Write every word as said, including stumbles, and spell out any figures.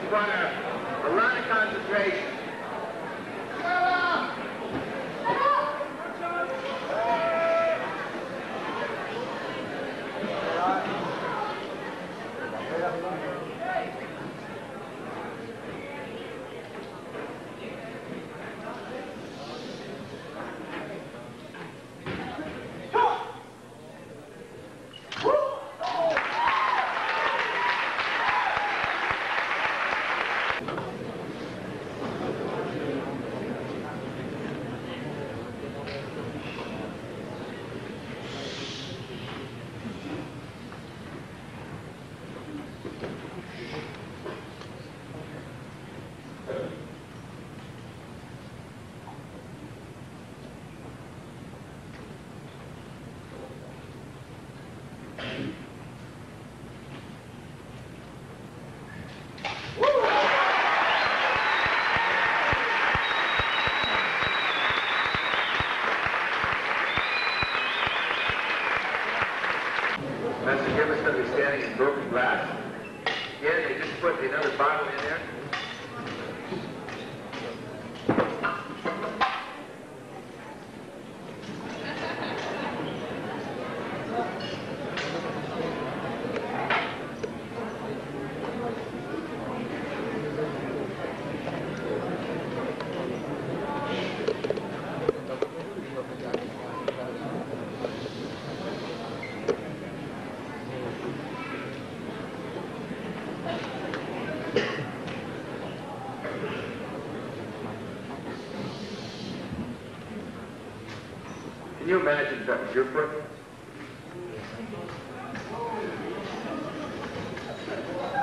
require a lot of concentration. Master Gimmer's going to be standing in broken glass. Again, they just put another bottle in there. Can you imagine if that was your foot?